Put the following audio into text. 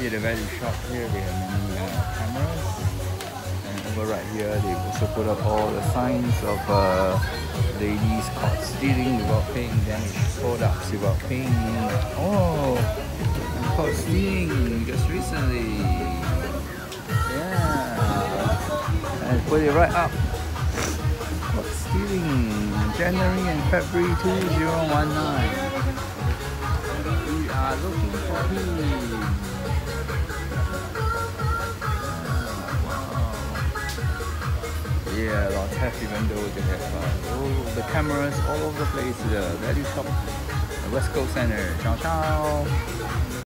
see the value shop here, they have many cameras. And over right here, they also put up all the signs of ladies caught stealing without paying, damaged products without paying. Oh, I'm caught stealing just recently. Yeah, and put it right up. Caught stealing January and February 2019. We are looking for him. Yeah, a lot of theft, even though they have the cameras all over the place. The value shop, the West Coast Center. Ciao, ciao.